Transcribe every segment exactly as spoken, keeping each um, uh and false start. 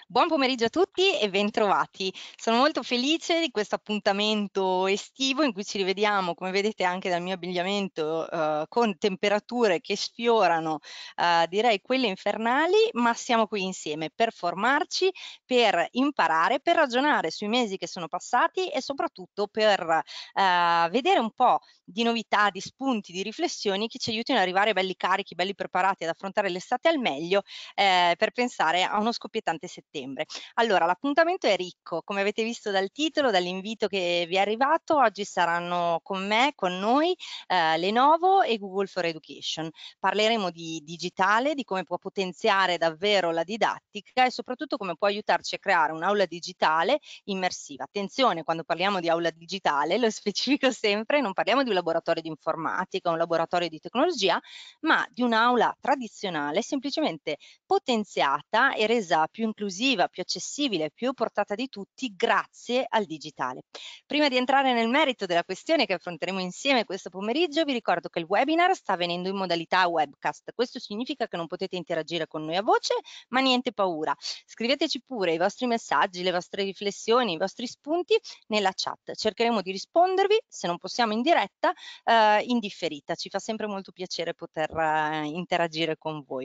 Buon pomeriggio a tutti e bentrovati. Sono molto felice di questo appuntamento estivo in cui ci rivediamo, come vedete anche dal mio abbigliamento, uhm, con temperature che sfiorano, uhm, direi quelle infernali, ma siamo qui insieme per formarci, per imparare, per ragionare sui mesi che sono passati e soprattutto per, uhm, vedere un po' di novità, di spunti, di riflessioni che ci aiutino ad arrivare belli carichi, belli preparati ad affrontare l'estate al meglio, ehm, per pensare a uno scoppiettante settembre. Allora, l'appuntamento è ricco, come avete visto dal titolo, dall'invito che vi è arrivato, oggi saranno con me, con noi, ehm, Lenovo e Google for Education. Parleremo di digitale, di come può potenziare davvero la didattica e soprattutto come può aiutarci a creare un'aula digitale immersiva. Attenzione, quando parliamo di aula digitale, lo specifico sempre, non parliamo di un laboratorio di informatica, un laboratorio di tecnologia, ma di un'aula tradizionale semplicemente potenziata e resa più inclusiva, più accessibile, più portata di tutti grazie al digitale. Prima di entrare nel merito della questione che affronteremo insieme questo pomeriggio, vi ricordo che il webinar sta avvenendo in modalità webcast. Questo significa che non potete interagire con noi a voce, ma niente paura. Scriveteci pure i vostri messaggi, le vostre riflessioni, i vostri spunti nella chat. Cercheremo di rispondervi, se non possiamo in diretta, eh, in differita. Ci fa sempre molto piacere poter eh, interagire con voi.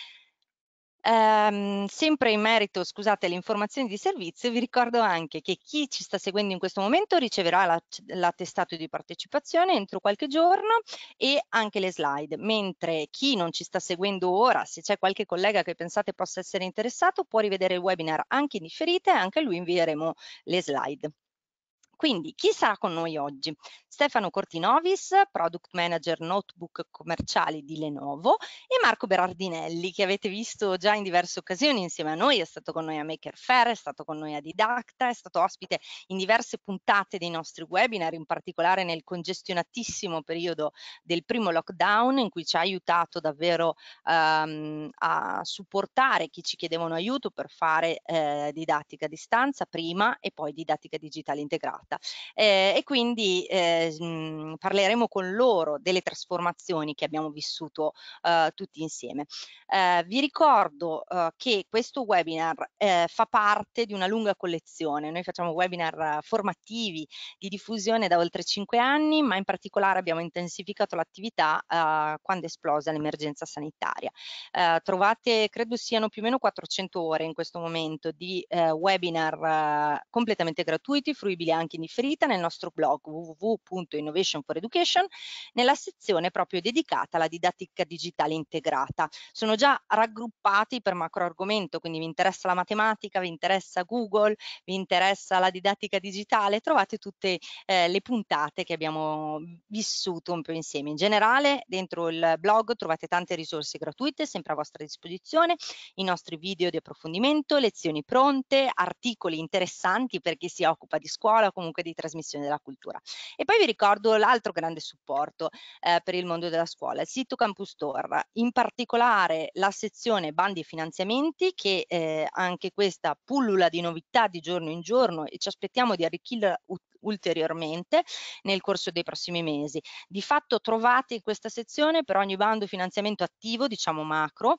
Ehm, sempre in merito, scusate, alle informazioni di servizio, vi ricordo anche che chi ci sta seguendo in questo momento riceverà l'ac- l'attestato di partecipazione entro qualche giorno e anche le slide, mentre chi non ci sta seguendo ora, se c'è qualche collega che pensate possa essere interessato, può rivedere il webinar anche in differita e anche a lui invieremo le slide. Quindi chi sarà con noi oggi? Stefano Cortinovis, Product Manager Notebook Commerciali di Lenovo e Marco Berardinelli, che avete visto già in diverse occasioni insieme a noi, è stato con noi a Maker Faire, è stato con noi a Didacta, è stato ospite in diverse puntate dei nostri webinar, in particolare nel congestionatissimo periodo del primo lockdown in cui ci ha aiutato davvero ehm, a supportare chi ci chiedevano aiuto per fare eh, didattica a distanza prima e poi didattica digitale integrata. Eh, e quindi eh, mh, parleremo con loro delle trasformazioni che abbiamo vissuto eh, tutti insieme. Eh, vi ricordo eh, che questo webinar eh, fa parte di una lunga collezione. Noi facciamo webinar eh, formativi di diffusione da oltre cinque anni, ma in particolare abbiamo intensificato l'attività eh, quando è esplosa l'emergenza sanitaria. Eh, trovate, credo siano più o meno quattrocento ore in questo momento di eh, webinar eh, completamente gratuiti, fruibili anche in differita nel nostro blog w w w punto innovation for education, nella sezione proprio dedicata alla didattica digitale integrata. Sono già raggruppati per macro argomento, quindi vi interessa la matematica, vi interessa Google, vi interessa la didattica digitale, trovate tutte eh, le puntate che abbiamo vissuto un po' insieme. In generale, dentro il blog trovate tante risorse gratuite, sempre a vostra disposizione, i nostri video di approfondimento, lezioni pronte, articoli interessanti per chi si occupa di scuola o comunque di trasmissione della cultura. E poi vi ricordo l'altro grande supporto eh, per il mondo della scuola, il sito Campus Store, in particolare la sezione bandi e finanziamenti che eh, anche questa pullula di novità di giorno in giorno e ci aspettiamo di arricchirla ulteriormente nel corso dei prossimi mesi. Di fatto trovate in questa sezione per ogni bando finanziamento attivo, diciamo macro,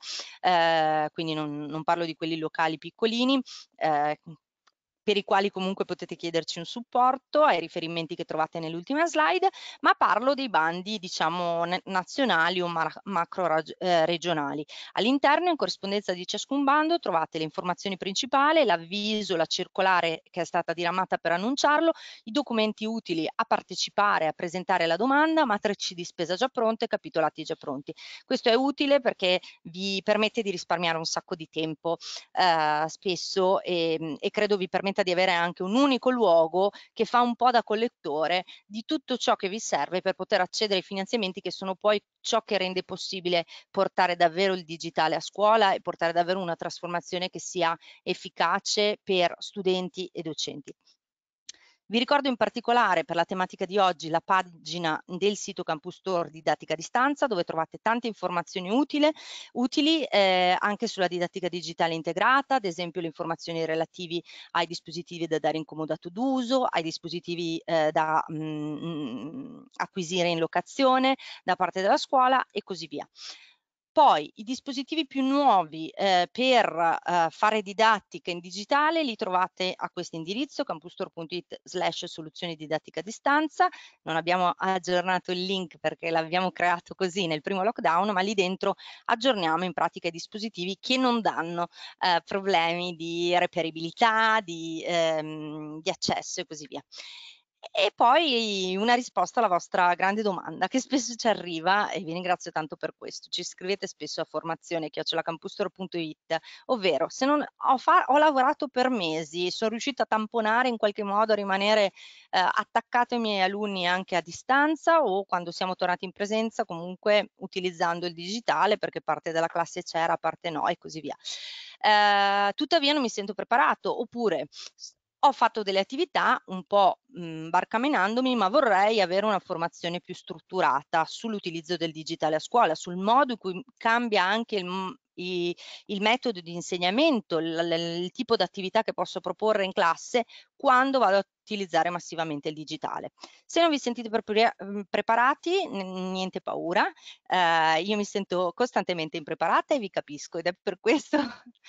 eh, quindi non, non parlo di quelli locali piccolini, eh, per i quali comunque potete chiederci un supporto ai riferimenti che trovate nell'ultima slide, ma parlo dei bandi, diciamo, nazionali o macro eh, regionali. All'interno, in corrispondenza di ciascun bando, trovate le informazioni principali, l'avviso, la circolare che è stata diramata per annunciarlo, i documenti utili a partecipare, a presentare la domanda, matrici di spesa già pronte, capitolati già pronti. Questo è utile perché vi permette di risparmiare un sacco di tempo eh, spesso e, e credo vi permetta di avere anche un unico luogo che fa un po' da collettore di tutto ciò che vi serve per poter accedere ai finanziamenti che sono poi ciò che rende possibile portare davvero il digitale a scuola e portare davvero una trasformazione che sia efficace per studenti e docenti. Vi ricordo in particolare per la tematica di oggi la pagina del sito Campus Store Didattica a Distanza dove trovate tante informazioni utile, utili eh, anche sulla didattica digitale integrata, ad esempio le informazioni relative ai dispositivi da dare in comodato d'uso, ai dispositivi eh, da mh, mh, acquisire in locazione da parte della scuola e così via. Poi i dispositivi più nuovi eh, per eh, fare didattica in digitale li trovate a questo indirizzo, campusstore punto it slash soluzioni didattica a distanza. Non abbiamo aggiornato il link perché l'abbiamo creato così nel primo lockdown, ma lì dentro aggiorniamo in pratica i dispositivi che non danno eh, problemi di reperibilità, di, ehm, di accesso e così via. E poi una risposta alla vostra grande domanda che spesso ci arriva, e vi ringrazio tanto per questo. Ci scrivete spesso a formazione chiocciola campusstore punto it, ovvero se non ho, fa ho lavorato per mesi, sono riuscita a tamponare in qualche modo, a rimanere eh, attaccato ai miei alunni anche a distanza, o quando siamo tornati in presenza comunque utilizzando il digitale perché parte della classe c'era, parte no e così via. Eh, tuttavia non mi sento preparato, oppure ho fatto delle attività un po' mh, barcamenandomi, ma vorrei avere una formazione più strutturata sull'utilizzo del digitale a scuola, sul modo in cui cambia anche il, i, il metodo di insegnamento, il, il, il tipo di attività che posso proporre in classe quando vado a utilizzare massivamente il digitale. Se non vi sentite pre preparati, niente paura, eh, io mi sento costantemente impreparata e vi capisco, ed è per questo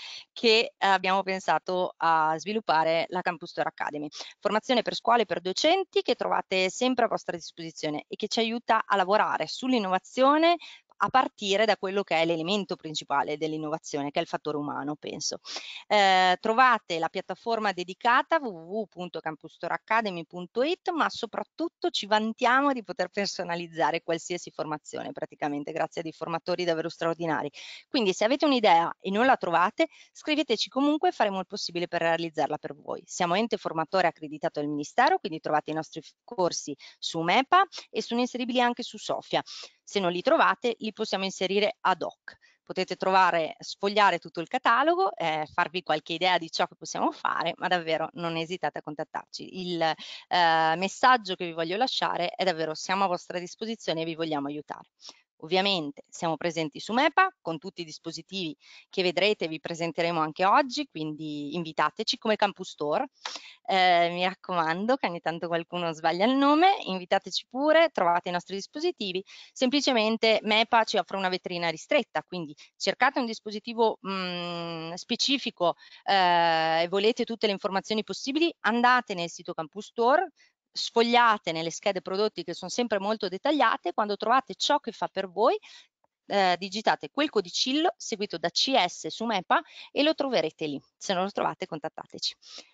che abbiamo pensato a sviluppare la Campusstore Academy, formazione per scuole e per docenti che trovate sempre a vostra disposizione e che ci aiuta a lavorare sull'innovazione a partire da quello che è l'elemento principale dell'innovazione, che è il fattore umano, penso. Eh, trovate la piattaforma dedicata w w w punto campusstore academy punto it, ma soprattutto ci vantiamo di poter personalizzare qualsiasi formazione praticamente, grazie a dei formatori davvero straordinari. Quindi se avete un'idea e non la trovate, scriveteci comunque, faremo il possibile per realizzarla per voi. Siamo ente formatore accreditato dal Ministero, quindi trovate i nostri corsi su MEPA e sono inseribili anche su Sofia. Se non li trovate, li possiamo inserire ad hoc. Potete trovare, sfogliare tutto il catalogo, eh, farvi qualche idea di ciò che possiamo fare, ma davvero non esitate a contattarci. Il eh, messaggio che vi voglio lasciare è davvero: siamo a vostra disposizione e vi vogliamo aiutare. Ovviamente siamo presenti su MEPA con tutti i dispositivi che vedrete, vi presenteremo anche oggi, quindi invitateci come Campusstore. Eh, mi raccomando, che ogni tanto qualcuno sbaglia il nome, invitateci pure, trovate i nostri dispositivi. Semplicemente MEPA ci offre una vetrina ristretta, quindi cercate un dispositivo mh, specifico eh, e volete tutte le informazioni possibili, andate nel sito Campusstore, sfogliate nelle schede prodotti che sono sempre molto dettagliate, quando trovate ciò che fa per voi eh, digitate quel codicillo seguito da C S su MEPA e lo troverete lì. Se non lo trovate, contattateci.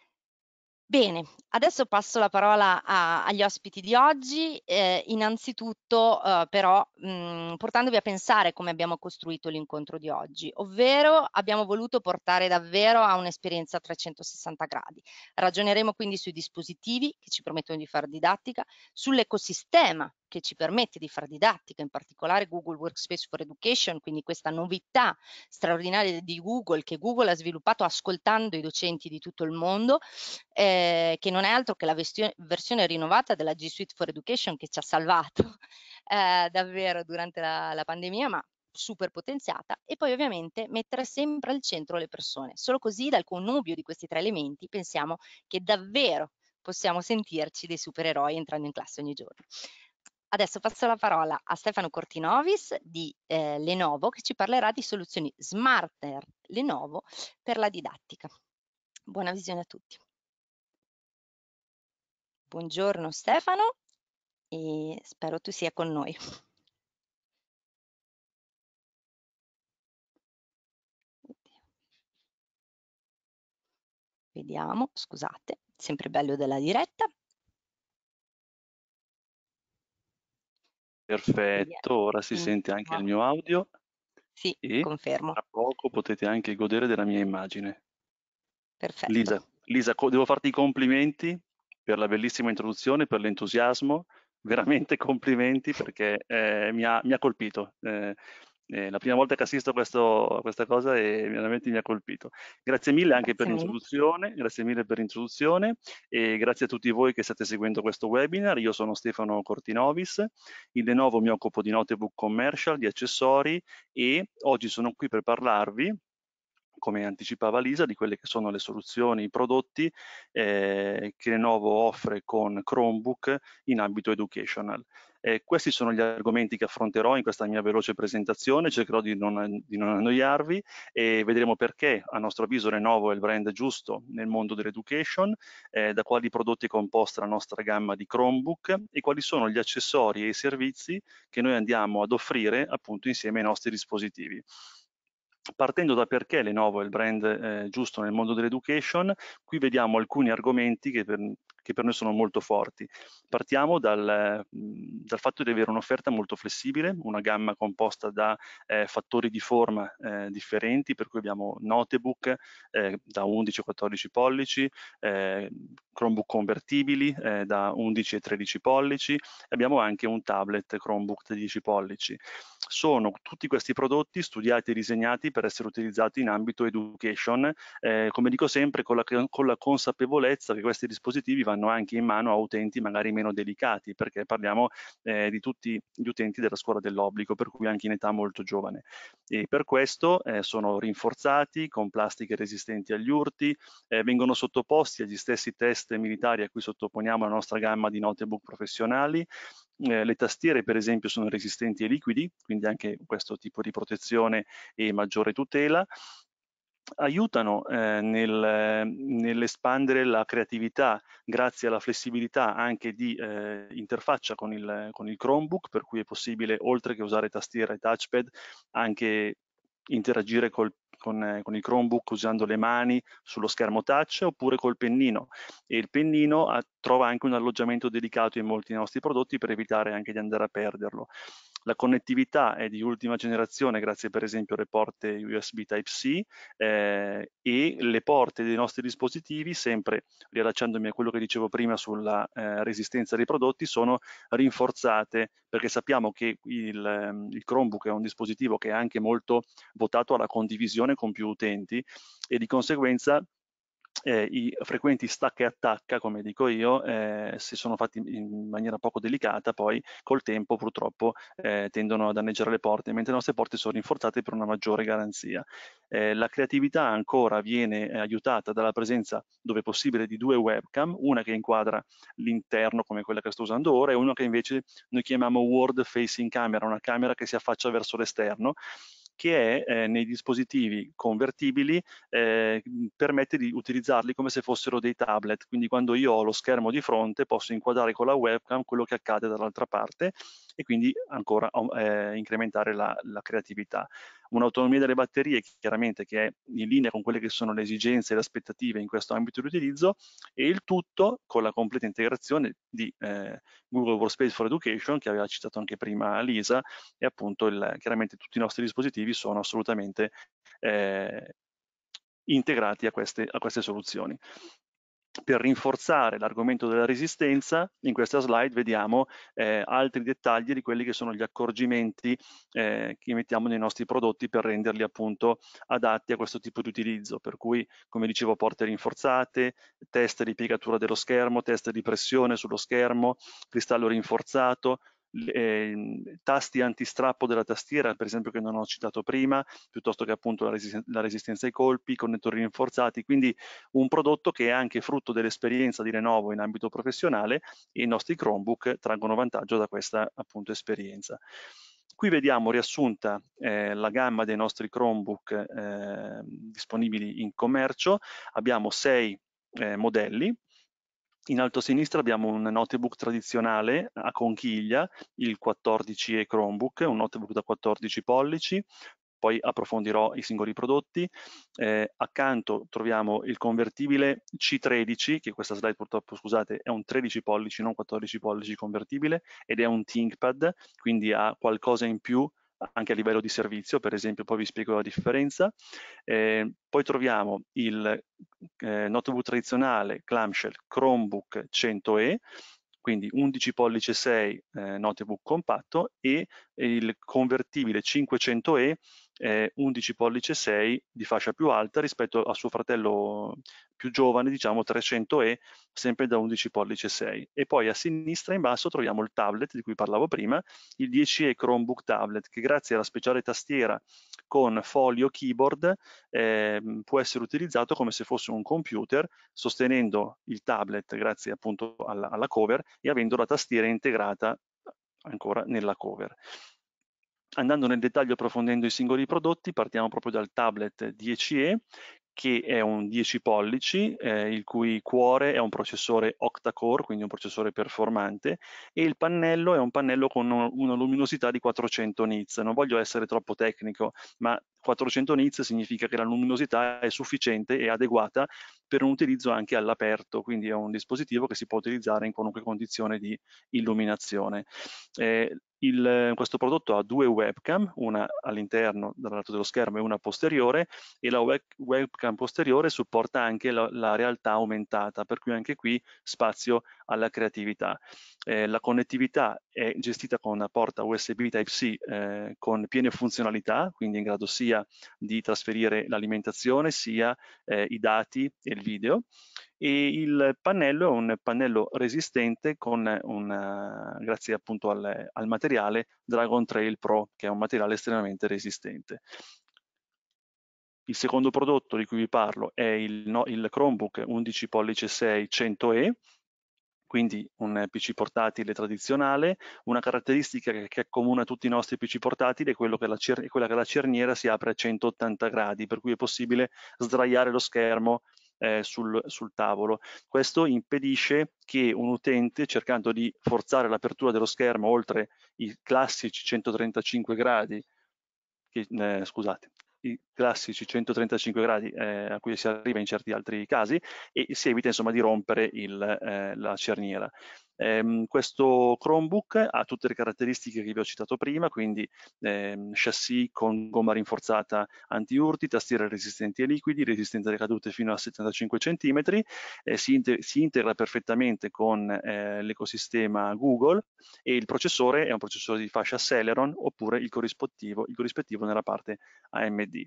Bene, adesso passo la parola a, agli ospiti di oggi, eh, innanzitutto eh, però mh, portandovi a pensare come abbiamo costruito l'incontro di oggi, ovvero abbiamo voluto portare davvero a un'esperienza a trecentosessanta gradi. Ragioneremo quindi sui dispositivi che ci permettono di fare didattica, sull'ecosistema che ci permette di fare didattica, in particolare Google Workspace for Education, quindi questa novità straordinaria di Google che Google ha sviluppato ascoltando i docenti di tutto il mondo, eh, che non è altro che la versione rinnovata della G Suite for Education che ci ha salvato eh, davvero durante la, la pandemia, ma super potenziata. E poi ovviamente mettere sempre al centro le persone. Solo così, dal connubio di questi tre elementi, pensiamo che davvero possiamo sentirci dei supereroi entrando in classe ogni giorno. Adesso passo la parola a Stefano Cortinovis di eh, Lenovo, che ci parlerà di soluzioni smarter Lenovo per la didattica. Buona visione a tutti. Buongiorno Stefano e spero tu sia con noi. Vediamo, scusate, sempre bello della diretta. Perfetto, ora si sente anche il mio audio. Sì, e confermo. tra poco potete anche godere della mia immagine. Perfetto. Lisa, Lisa, devo farti i complimenti per la bellissima introduzione, per l'entusiasmo, veramente complimenti perché eh, mi, ha, mi ha colpito. Eh, eh, la prima volta che assisto a, questo, a questa cosa e veramente mi ha colpito. Grazie mille anche per l'introduzione, grazie mille per l'introduzione e grazie a tutti voi che state seguendo questo webinar. Io sono Stefano Cortinovis, in Lenovo mi occupo di notebook commercial, di accessori e oggi sono qui per parlarvi come anticipava Lisa, di quelle che sono le soluzioni, i prodotti eh, che Lenovo offre con Chromebook in ambito educational. Eh, questi sono gli argomenti che affronterò in questa mia veloce presentazione, cercherò di non, di non annoiarvi e vedremo perché, a nostro avviso, Lenovo è il brand giusto nel mondo dell'education, eh, da quali prodotti è composta la nostra gamma di Chromebook e quali sono gli accessori e i servizi che noi andiamo ad offrire appunto insieme ai nostri dispositivi. Partendo da perché Lenovo è il brand eh, giusto nel mondo dell'education, qui vediamo alcuni argomenti che per, che per noi sono molto forti. Partiamo dal, dal fatto di avere un'offerta molto flessibile, una gamma composta da eh, fattori di forma eh, differenti, per cui abbiamo notebook eh, da undici a quattordici pollici, eh, Chromebook convertibili eh, da undici e tredici pollici, abbiamo anche un tablet Chromebook da dieci pollici. Sono tutti questi prodotti studiati e disegnati per essere utilizzati in ambito education, eh, come dico sempre con la, con la consapevolezza che questi dispositivi vanno anche in mano a utenti magari meno delicati, perché parliamo eh, di tutti gli utenti della scuola dell'obbligo, per cui anche in età molto giovane. E per questo eh, sono rinforzati con plastiche resistenti agli urti, eh, vengono sottoposti agli stessi test militari a cui sottoponiamo la nostra gamma di notebook professionali. Eh, le tastiere per esempio sono resistenti ai liquidi, quindi anche questo tipo di protezione e maggiore tutela. Aiutano eh, nel, nell'espandere la creatività grazie alla flessibilità anche di eh, interfaccia con il, con il Chromebook, per cui è possibile, oltre che usare tastiera e touchpad, anche interagire col, con, eh, con il Chromebook usando le mani sullo schermo touch oppure col pennino, e il pennino ha, trova anche un alloggiamento dedicato in molti nostri prodotti per evitare anche di andare a perderlo. La connettività è di ultima generazione grazie per esempio alle porte U S B Type-C eh, e le porte dei nostri dispositivi, sempre riallacciandomi a quello che dicevo prima sulla eh, resistenza dei prodotti, sono rinforzate perché sappiamo che il, il Chromebook è un dispositivo che è anche molto votato alla condivisione con più utenti e di conseguenza eh, i frequenti stacca e attacca, come dico io, eh, se sono fatti in maniera poco delicata, poi col tempo purtroppo eh, tendono a danneggiare le porte, mentre le nostre porte sono rinforzate per una maggiore garanzia. Eh, la creatività ancora viene eh, aiutata dalla presenza, dove possibile, di due webcam, una che inquadra l'interno come quella che sto usando ora e una che invece noi chiamiamo world facing camera, una camera che si affaccia verso l'esterno, che è eh, nei dispositivi convertibili eh, permette di utilizzarli come se fossero dei tablet, quindi quando io ho lo schermo di fronte posso inquadrare con la webcam quello che accade dall'altra parte e quindi ancora eh, incrementare la, la creatività. Un'autonomia delle batterie chiaramente che è in linea con quelle che sono le esigenze e le aspettative in questo ambito di utilizzo, e il tutto con la completa integrazione di eh, Google Workspace for Education, che aveva citato anche prima Lisa, e appunto il, chiaramente tutti i nostri dispositivi sono assolutamente eh, integrati a queste, a queste soluzioni. Per rinforzare l'argomento della resistenza, in questa slide vediamo eh, altri dettagli di quelli che sono gli accorgimenti eh, che mettiamo nei nostri prodotti per renderli appunto adatti a questo tipo di utilizzo, per cui, come dicevo, porte rinforzate, test di piegatura dello schermo, test di pressione sullo schermo, cristallo rinforzato, eh, tasti antistrappo della tastiera, per esempio, che non ho citato prima, piuttosto che appunto la, resisten- la resistenza ai colpi, connettori rinforzati, quindi un prodotto che è anche frutto dell'esperienza di Lenovo in ambito professionale, e i nostri Chromebook traggono vantaggio da questa appunto esperienza. Qui vediamo riassunta eh, la gamma dei nostri Chromebook eh, disponibili in commercio. Abbiamo sei eh, modelli. In alto a sinistra abbiamo un notebook tradizionale a conchiglia, il quattordici E Chromebook, un notebook da quattordici pollici, poi approfondirò i singoli prodotti. Eh, accanto troviamo il convertibile C tredici, che questa slide purtroppo, scusate, è un tredici pollici, non quattordici pollici convertibile, ed è un ThinkPad, quindi ha qualcosa in più anche a livello di servizio, per esempio, poi vi spiego la differenza. Eh, poi troviamo il eh, notebook tradizionale clamshell Chromebook cento E, quindi undici pollice sei eh, notebook compatto, e e il convertibile cinquecento E è undici pollice sei di fascia più alta rispetto a suo fratello più giovane, diciamo trecento E, sempre da undici pollice sei. E poi a sinistra in basso troviamo il tablet di cui parlavo prima, il dieci E Chromebook Tablet, che grazie alla speciale tastiera con foglio keyboard eh, può essere utilizzato come se fosse un computer, sostenendo il tablet grazie appunto alla, alla cover e avendo la tastiera integrata ancora nella cover. Andando nel dettaglio approfondendo i singoli prodotti, partiamo proprio dal tablet dieci E, che è un dieci pollici, eh, il cui cuore è un processore octa-core, quindi un processore performante, e il pannello è un pannello con una luminosità di quattrocento nits. Non voglio essere troppo tecnico, ma quattrocento nits significa che la luminosità è sufficiente e adeguata per un utilizzo anche all'aperto, quindi è un dispositivo che si può utilizzare in qualunque condizione di illuminazione. Eh, il, questo prodotto ha due webcam, una all'interno dal lato dello schermo e una posteriore, e la web, webcam posteriore supporta anche la, la realtà aumentata, per cui anche qui spazio alla creatività. Eh, la connettività è gestita con una porta U S B Type-C eh, con piene funzionalità, quindi in grado sia di trasferire l'alimentazione sia eh, i dati e il video, e il pannello è un pannello resistente con una, grazie appunto al, al materiale Dragon Trail Pro, che è un materiale estremamente resistente. Il secondo prodotto di cui vi parlo è il, no, il Chromebook undici pollice sei cento E, quindi un P C portatile tradizionale. Una caratteristica che, che accomuna tutti i nostri P C portatili è, quello che la è quella che la cerniera si apre a centottanta gradi, per cui è possibile sdraiare lo schermo eh, sul, sul tavolo. Questo impedisce che un utente, cercando di forzare l'apertura dello schermo oltre i classici centotrentacinque gradi, che, eh, scusate, i classici centotrentacinque gradi eh, a cui si arriva in certi altri casi, e si evita insomma di rompere il, eh, la cerniera. Eh, questo Chromebook ha tutte le caratteristiche che vi ho citato prima, quindi eh, chassis con gomma rinforzata anti-urti, tastiere resistenti ai liquidi, resistenti alle cadute fino a settantacinque centimetri, eh, si, inte si integra perfettamente con eh, l'ecosistema Google, e il processore è un processore di fascia Celeron oppure il corrispettivo, il corrispettivo nella parte A M D.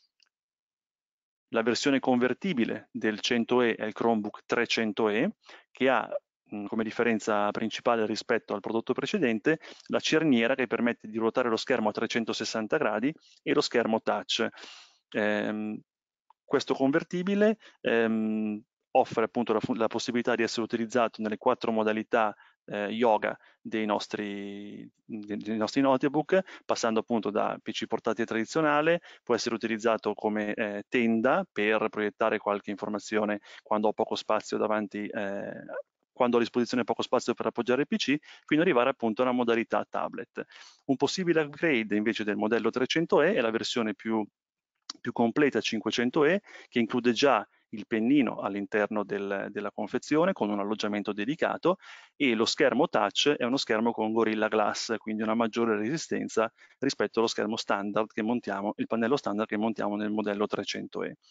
La versione convertibile del cento E è il Chromebook trecento E, che ha come differenza principale rispetto al prodotto precedente la cerniera che permette di ruotare lo schermo a trecentosessanta gradi e lo schermo touch. Eh, questo convertibile ehm, offre appunto la, la possibilità di essere utilizzato nelle quattro modalità eh, yoga dei nostri, dei nostri notebook, passando appunto da P C portatile tradizionale, può essere utilizzato come eh, tenda per proiettare qualche informazione quando ho poco spazio davanti, eh, quando ho a disposizione poco spazio per appoggiare il P C, fino ad arrivare appunto a una modalità tablet. Un possibile upgrade invece del modello trecento E è la versione più più completa cinquecento E, che include già il pennino all'interno del, della confezione con un alloggiamento dedicato, e lo schermo touch è uno schermo con Gorilla Glass, quindi una maggiore resistenza rispetto allo schermo standard che montiamo, il pannello standard che montiamo nel modello trecento E.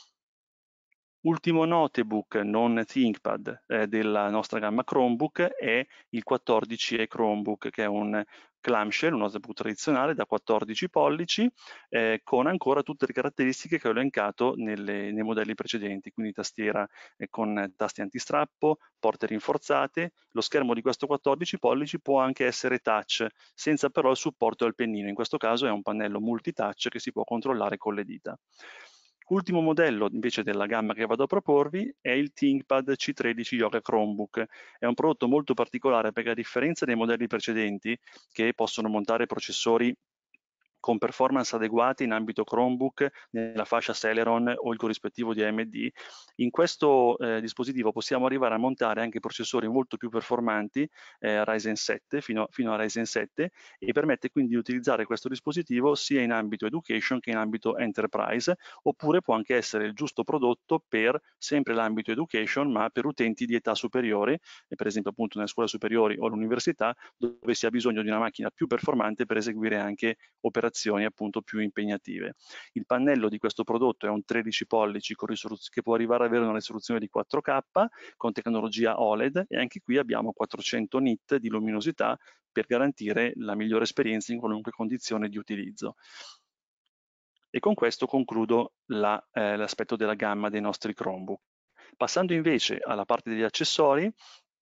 Ultimo notebook non ThinkPad eh, della nostra gamma Chromebook è il quattordici E Chromebook, che è un clamshell, un notebook tradizionale da quattordici pollici, eh, con ancora tutte le caratteristiche che ho elencato nelle, nei modelli precedenti, quindi tastiera eh, con tasti antistrappo, porte rinforzate. Lo schermo di questo quattordici pollici può anche essere touch, senza però il supporto al pennino. In questo caso è un pannello multitouch che si può controllare con le dita. Ultimo modello invece della gamma che vado a proporvi è il ThinkPad C tredici Yoga Chromebook. È un prodotto molto particolare perché, a differenza dei modelli precedenti che possono montare processori con performance adeguate in ambito Chromebook nella fascia Celeron o il corrispettivo di A M D, in questo eh, dispositivo possiamo arrivare a montare anche processori molto più performanti, eh, Ryzen sette, fino, fino a Ryzen sette, e permette quindi di utilizzare questo dispositivo sia in ambito education che in ambito enterprise, oppure può anche essere il giusto prodotto per sempre l'ambito education, ma per utenti di età superiore, e per esempio appunto nelle scuole superiori o all'università, dove si ha bisogno di una macchina più performante per eseguire anche operazioni operazioni appunto più impegnative. Il pannello di questo prodotto è un tredici pollici con che può arrivare ad avere una risoluzione di quattro K con tecnologia O L E D, e anche qui abbiamo quattrocento nit di luminosità per garantire la migliore esperienza in qualunque condizione di utilizzo. E con questo concludo la, eh, l'aspetto della gamma dei nostri Chromebook. Passando invece alla parte degli accessori,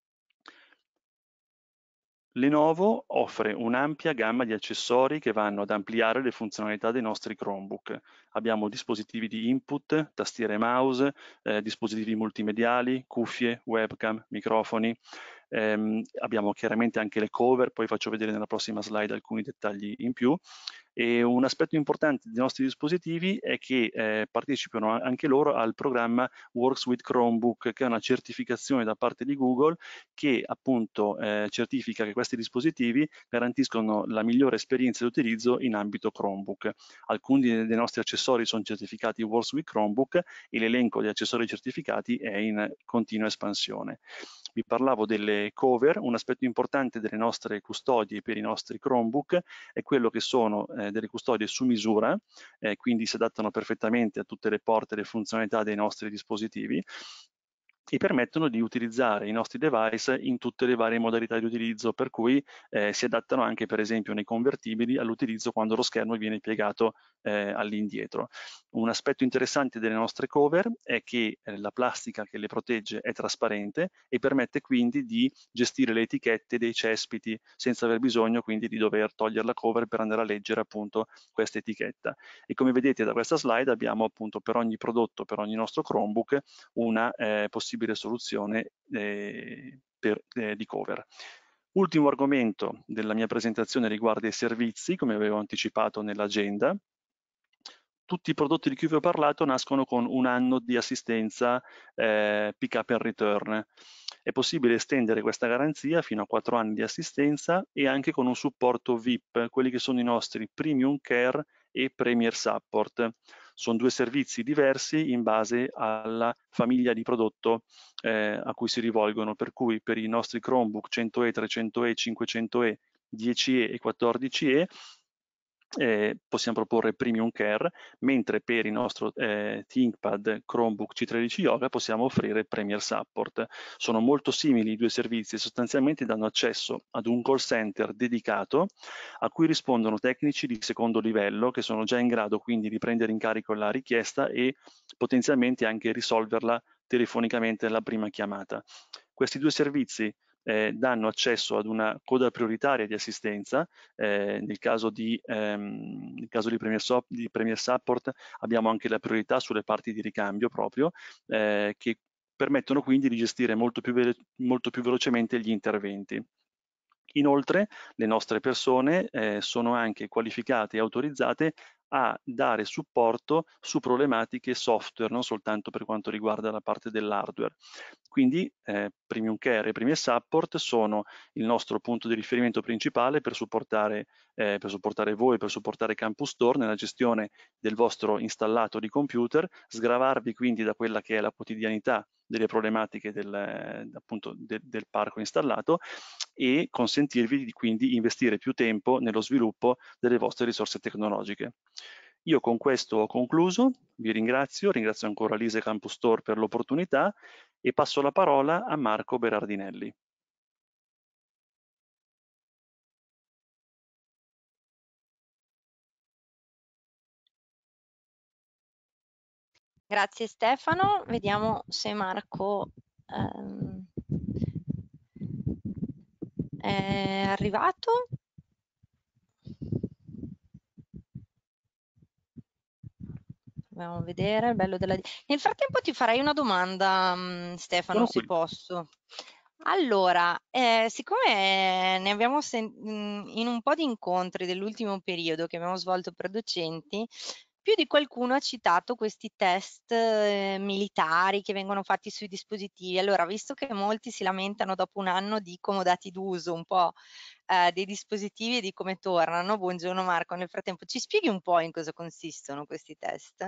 Lenovo offre un'ampia gamma di accessori che vanno ad ampliare le funzionalità dei nostri Chromebook. Abbiamo dispositivi di input, tastiere e mouse, eh, dispositivi multimediali, cuffie, webcam, microfoni. Ehm, abbiamo chiaramente anche le cover, poi faccio vedere nella prossima slide alcuni dettagli in più. E un aspetto importante dei nostri dispositivi è che eh, partecipano anche loro al programma Works with Chromebook, che è una certificazione da parte di Google che appunto eh, certifica che questi dispositivi garantiscono la migliore esperienza di utilizzo in ambito Chromebook. Alcuni dei nostri accessori sono certificati Works with Chromebook e l'elenco di accessori certificati è in continua espansione. Vi parlavo delle cover. Un aspetto importante delle nostre custodie per i nostri Chromebook è quello che sono eh, delle custodie su misura, eh, quindi si adattano perfettamente a tutte le porte e le funzionalità dei nostri dispositivi e permettono di utilizzare i nostri device in tutte le varie modalità di utilizzo, per cui eh, si adattano anche per esempio nei convertibili all'utilizzo quando lo schermo viene piegato eh, all'indietro. Un aspetto interessante delle nostre cover è che eh, la plastica che le protegge è trasparente e permette quindi di gestire le etichette dei cespiti senza aver bisogno quindi di dover togliere la cover per andare a leggere appunto questa etichetta. E come vedete da questa slide abbiamo appunto per ogni prodotto, per ogni nostro Chromebook, una eh, possibile soluzione eh, per, eh, di cover. Ultimo argomento della mia presentazione riguarda i servizi, come avevo anticipato nell'agenda. Tutti i prodotti di cui vi ho parlato nascono con un anno di assistenza eh, pick up and return. È possibile estendere questa garanzia fino a quattro anni di assistenza e anche con un supporto V I P, quelli che sono i nostri Premium Care e Premier Support. Sono due servizi diversi in base alla famiglia di prodotto eh, a cui si rivolgono, per cui per i nostri Chromebook cento E, trecento E, cinquecento E, dieci E e quattordici E Eh, possiamo proporre Premium Care, mentre per il nostro eh, ThinkPad Chromebook C tredici Yoga possiamo offrire Premier Support. Sono molto simili i due servizi e sostanzialmente danno accesso ad un call center dedicato a cui rispondono tecnici di secondo livello che sono già in grado quindi di prendere in carico la richiesta e potenzialmente anche risolverla telefonicamente alla prima chiamata. Questi due servizi Eh, danno accesso ad una coda prioritaria di assistenza. Eh, nel caso di, ehm, nel caso di Premier, so di Premier Support abbiamo anche la priorità sulle parti di ricambio proprio, eh, che permettono quindi di gestire molto più, molto più velocemente gli interventi. Inoltre le nostre persone eh, sono anche qualificate e autorizzate a dare supporto su problematiche software, non soltanto per quanto riguarda la parte dell'hardware. Quindi eh, Premium Care e Premier Support sono il nostro punto di riferimento principale per supportare, eh, per supportare voi, per supportare Campus Store nella gestione del vostro installato di computer, sgravarvi quindi da quella che è la quotidianità delle problematiche del, appunto, de, del parco installato e consentirvi di quindi investire più tempo nello sviluppo delle vostre risorse tecnologiche. Io con questo ho concluso, vi ringrazio, ringrazio ancora Lise Campus Store per l'opportunità e passo la parola a Marco Berardinelli. Grazie Stefano, vediamo se Marco ehm, è arrivato. Proviamo a vedere, il bello della... Nel frattempo ti farei una domanda, mh, Stefano, Sono se qui. posso. Allora, eh, siccome ne abbiamo sen- mh, in un po' di incontri dell'ultimo periodo che abbiamo svolto per docenti, più di qualcuno ha citato questi test eh, militari che vengono fatti sui dispositivi. Allora, visto che molti si lamentano dopo un anno di comodati d'uso, un po' eh, dei dispositivi e di come tornano, buongiorno Marco, nel frattempo ci spieghi un po' in cosa consistono questi test?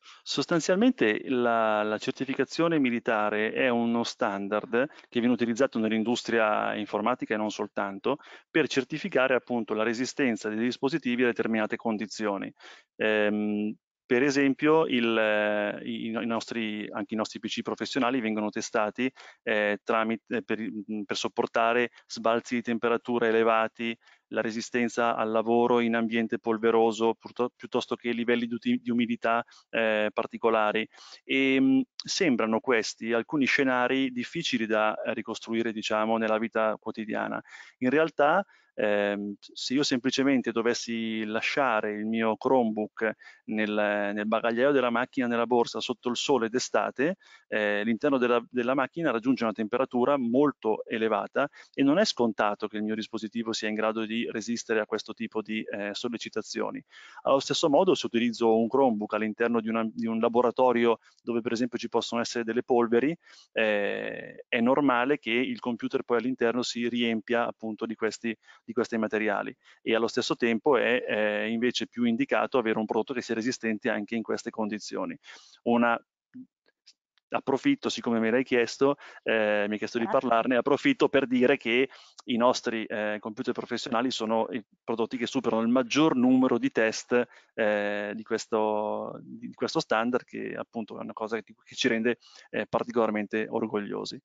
Sostanzialmente la, la certificazione militare è uno standard che viene utilizzato nell'industria informatica e non soltanto per certificare appunto la resistenza dei dispositivi a determinate condizioni. Ehm, per esempio, il, eh, i, i nostri, anche i nostri P C professionali vengono testati eh, tramite, per, per sopportare sbalzi di temperatura elevati, la resistenza al lavoro in ambiente polveroso, piuttosto che livelli di, di umidità eh, particolari. E mh, sembrano questi alcuni scenari difficili da ricostruire, diciamo, nella vita quotidiana. In realtà, ehm, se io semplicemente dovessi lasciare il mio Chromebook nel, nel bagagliaio della macchina, nella borsa, sotto il sole d'estate, eh, l'interno della, della macchina raggiunge una temperatura molto elevata e non è scontato che il mio dispositivo sia in grado di resistere a questo tipo di eh, sollecitazioni. Allo stesso modo, se utilizzo un Chromebook all'interno di, di un laboratorio dove per esempio ci possono essere delle polveri, eh, è normale che il computer poi all'interno si riempia appunto di questi, di questi materiali, e allo stesso tempo è eh, invece più indicato avere un prodotto che sia resistente anche in queste condizioni. Una Approfitto, siccome me l'hai chiesto, eh, mi hai chiesto di Certo. parlarne, approfitto per dire che i nostri eh, computer professionali sono i prodotti che superano il maggior numero di test eh, di, questo, di questo standard, che appunto è una cosa che, che ci rende eh, particolarmente orgogliosi.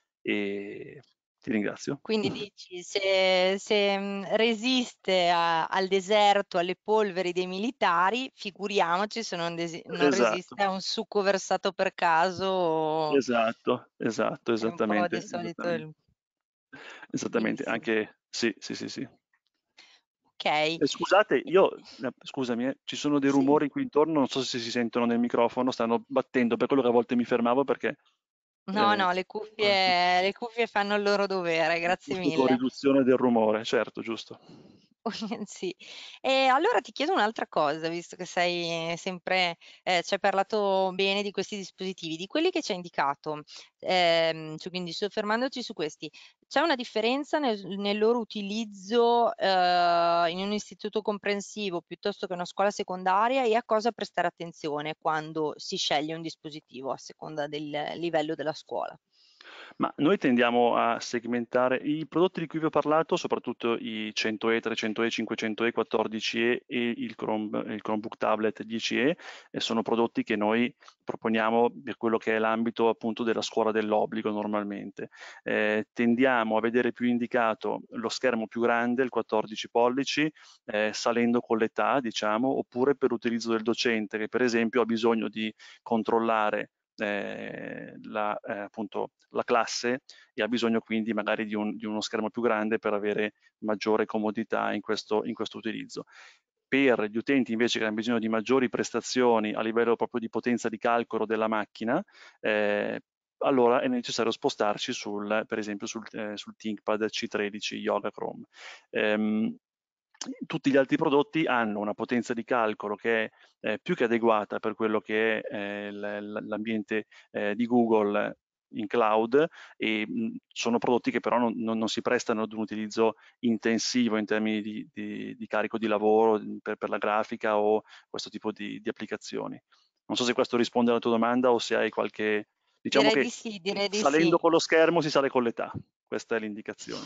E ti ringrazio. Quindi dici, se, se, mh, resiste a- al deserto, alle polveri dei militari, figuriamoci se non, desi- non Esatto, resiste a un succo versato per caso, o- esatto, esatto, è un po' esattamente, di solito esattamente, il... esattamente, Benissimo. anche sì, sì, sì, sì. Ok. Eh, scusate, io, eh, scusami, eh, ci sono dei Sì. rumori qui intorno, non so se si sentono nel microfono, stanno battendo, per quello che a volte mi fermavo perché No, eh, no, le cuffie, le cuffie fanno il loro dovere, grazie giusto con mille. riduzione del rumore, certo, giusto. Sì. E allora ti chiedo un'altra cosa, visto che sei sempre, eh, ci hai parlato bene di questi dispositivi, di quelli che ci hai indicato, ehm, su- quindi soffermandoci su questi, c'è una differenza nel, nel loro utilizzo, eh, in un istituto comprensivo piuttosto che una scuola secondaria, e a cosa prestare attenzione quando si sceglie un dispositivo a seconda del livello della scuola? Ma noi tendiamo a segmentare i prodotti di cui vi ho parlato, soprattutto i cento E, trecento E, cinquecento E, quattordici E e il, Chrome, il Chromebook Tablet dieci E, e sono prodotti che noi proponiamo per quello che è l'ambito appunto della scuola dell'obbligo normalmente. Eh, tendiamo a vedere più indicato lo schermo più grande, il quattordici pollici, eh, salendo con l'età, diciamo, oppure per l'utilizzo del docente che per esempio ha bisogno di controllare eh, la, eh, appunto, la classe, e ha bisogno quindi magari di, un, di uno schermo più grande per avere maggiore comodità in questo, in questo utilizzo. Per gli utenti invece che hanno bisogno di maggiori prestazioni a livello proprio di potenza di calcolo della macchina, eh, allora è necessario spostarci sul, per esempio sul, eh, sul ThinkPad C tredici Yoga Chrome. Ehm, Tutti gli altri prodotti hanno una potenza di calcolo che è eh, più che adeguata per quello che è eh, l'ambiente eh, di Google in cloud, e mh, sono prodotti che però non, non, non, si prestano ad un utilizzo intensivo in termini di, di, di carico di lavoro per, per, la grafica o questo tipo di, di applicazioni. Non so se questo risponde alla tua domanda o se hai qualche... Diciamo Direi che di sì, direi di salendo sì. con lo schermo si sale con l'età, questa è l'indicazione.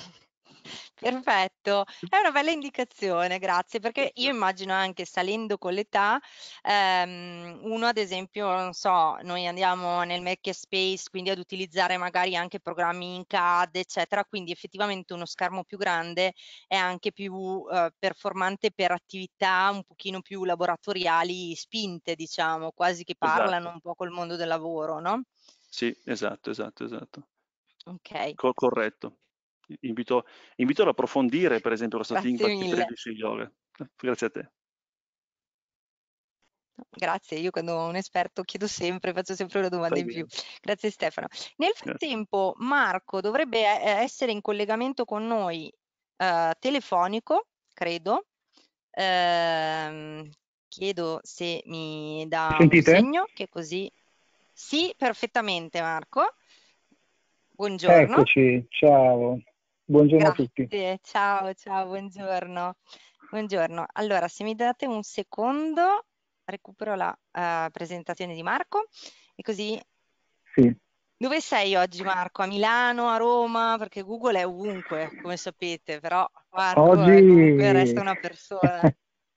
Perfetto, è una bella indicazione, grazie, perché io immagino anche salendo con l'età, ehm, uno ad esempio, non so, noi andiamo nel makerspace, quindi ad utilizzare magari anche programmi in C A D, eccetera, quindi effettivamente uno schermo più grande è anche più eh, performante per attività un pochino più laboratoriali spinte, diciamo, quasi che parlano Esatto, un po' col mondo del lavoro, no? sì, esatto, esatto, esatto. Ok, Co- corretto. Invito, invito ad approfondire, per esempio, questo grazie ThinkPad mille. C tredici Yoga. Grazie a te. Grazie, io quando ho un esperto chiedo sempre, faccio sempre una domanda Fai in più. bene. Grazie Stefano. Nel Grazie. frattempo Marco dovrebbe eh, essere in collegamento con noi eh, telefonico, credo. Ehm, chiedo se mi Mi dà un sentite? segno, che così... Sì, perfettamente Marco. Buongiorno. Eccoci, ciao, buongiorno a tutti. Grazie, ciao, ciao, buongiorno. Buongiorno. Allora, se mi date un secondo. recupero la uh, presentazione di Marco e così... Sì. Dove sei oggi, Marco? A Milano, a Roma? Perché Google è ovunque, come sapete, però Marco Oggi... è, comunque resta una persona.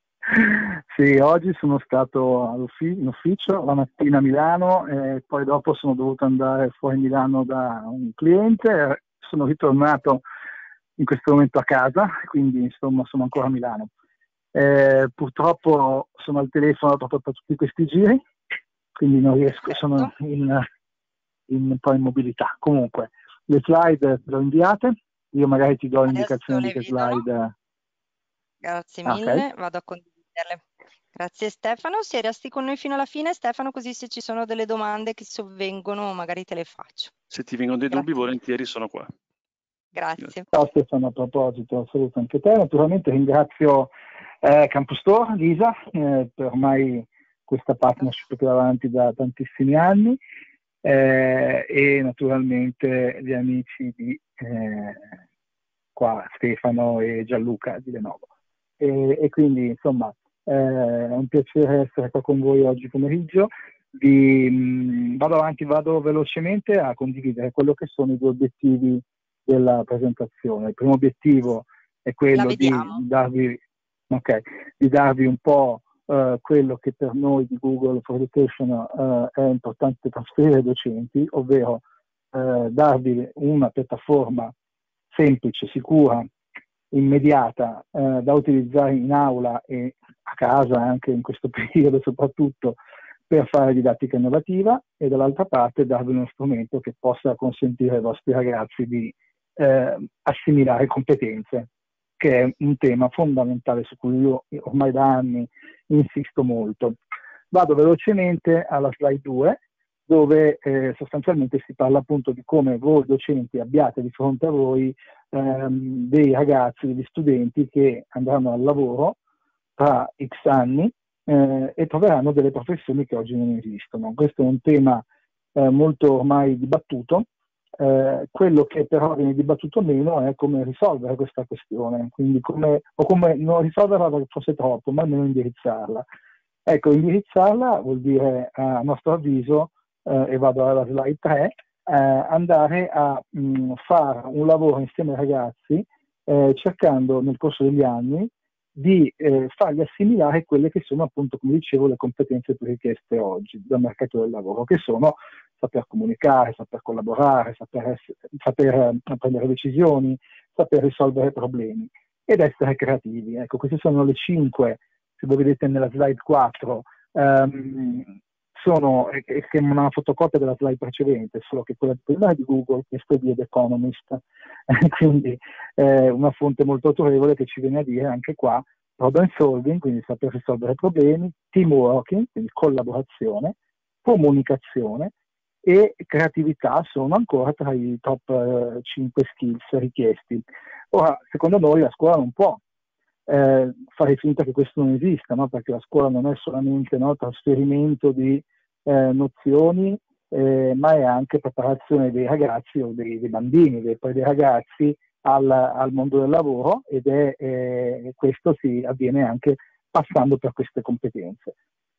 Sì, oggi sono stato in ufficio la mattina a Milano e poi dopo sono dovuto andare fuori Milano da un cliente, sono ritornato in questo momento a casa, quindi insomma sono ancora a Milano. Eh, purtroppo sono al telefono proprio per tutti questi giri, quindi non riesco, sono in, in, un po' in mobilità. Comunque, le slide te le ho inviate, io magari ti do l'indicazione di che slide. Grazie mille, okay. Vado a condividerle. Grazie Stefano, se resti con noi fino alla fine Stefano, così se ci sono delle domande che sovvengono magari te le faccio. Se ti vengono dei Grazie. dubbi volentieri sono qua. Grazie. Ciao Stefano, a proposito, saluto anche te. Naturalmente ringrazio eh, Campus Store, Lisa, eh, per ormai questa partnership che va avanti da tantissimi anni eh, e naturalmente gli amici di eh, qua, Stefano e Gianluca di Lenovo. E, e quindi insomma eh, è un piacere essere qua con voi oggi pomeriggio. Vi, mh, vado avanti, vado velocemente a condividere quello che sono i due obiettivi della presentazione. Il primo obiettivo è quello di darvi, okay, di darvi un po' uh, quello che per noi di Google for Education uh, è importante trasferire ai docenti, ovvero uh, darvi una piattaforma semplice, sicura, immediata, uh, da utilizzare in aula e a casa anche in questo periodo soprattutto per fare didattica innovativa, e dall'altra parte darvi uno strumento che possa consentire ai vostri ragazzi di Eh, assimilare competenze, che è un tema fondamentale su cui io ormai da anni insisto molto. Vado velocemente alla slide due, dove eh, sostanzialmente si parla appunto di come voi docenti abbiate di fronte a voi ehm, dei ragazzi, degli studenti che andranno al lavoro tra X anni eh, e troveranno delle professioni che oggi non esistono. Questo è un tema eh, molto ormai dibattuto. Eh, quello che però viene dibattuto meno è come risolvere questa questione, quindi come, o come non risolverla perché fosse troppo, ma almeno indirizzarla. Ecco, indirizzarla vuol dire, a nostro avviso, eh, e vado alla slide tre, eh, andare a mh, fare un lavoro insieme ai ragazzi, eh, cercando nel corso degli anni di eh, fargli assimilare quelle che sono appunto, come dicevo, le competenze più richieste oggi dal mercato del lavoro, che sono saper comunicare, saper collaborare, saper, essere, saper eh, prendere decisioni, saper risolvere problemi ed essere creativi. Ecco, queste sono le cinque, se voi vedete nella slide quattro, ehm, sono eh, che è una fotocopia della slide precedente, solo che quella prima è di Google, questa è di The Economist, quindi eh, una fonte molto autorevole che ci viene a dire anche qua problem solving, quindi saper risolvere problemi, team working, quindi collaborazione, comunicazione e creatività sono ancora tra i top eh, cinque skills richiesti. Ora, secondo noi la scuola non può eh, fare finta che questo non esista, no? Perché la scuola non è solamente, no, trasferimento di eh, nozioni, eh, ma è anche preparazione dei ragazzi o dei, dei bambini, dei, poi dei ragazzi al, al mondo del lavoro, ed è eh, questo si avviene anche passando per queste competenze.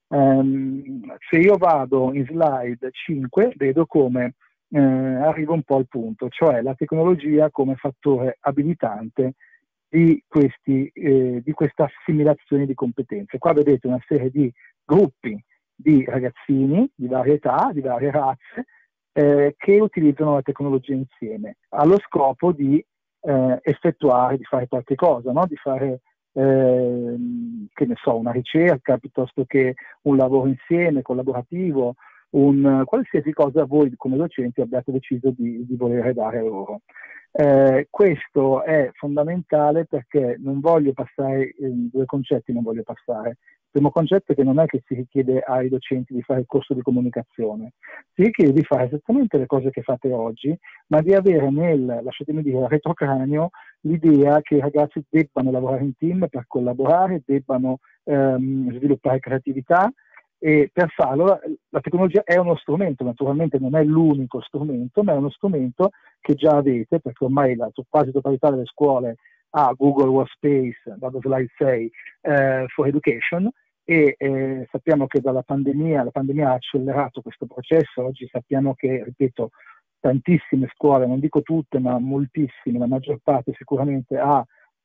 Um, se io vado in slide cinque vedo come eh, arrivo un po' al punto, cioè la tecnologia come fattore abilitante di, questi, eh, di questa assimilazione di competenze. Qua vedete una serie di gruppi di ragazzini di varie età, di varie razze, eh, che utilizzano la tecnologia insieme allo scopo di eh, effettuare, di fare qualche cosa, no? Di fare Eh, che ne so, una ricerca piuttosto che un lavoro insieme, collaborativo, un, qualsiasi cosa voi come docenti abbiate deciso di, di volere dare loro. Eh, questo è fondamentale perché non voglio passare, eh, due concetti non voglio passare. Il primo concetto è che non è che si richiede ai docenti di fare il corso di comunicazione, si richiede di fare esattamente le cose che fate oggi, ma di avere nel, lasciatemi dire, retrocranio l'idea che i ragazzi debbano lavorare in team per collaborare, debbano ehm, sviluppare creatività, e per farlo la, la tecnologia è uno strumento, naturalmente non è l'unico strumento, ma è uno strumento che già avete, perché ormai la quasi totalità delle scuole ha Google Workspace, vado slide sei, eh, for Education, e eh, sappiamo che dalla pandemia, la pandemia ha accelerato questo processo. Oggi sappiamo che, ripeto, tantissime scuole, non dico tutte, ma moltissime, la maggior parte sicuramente ha,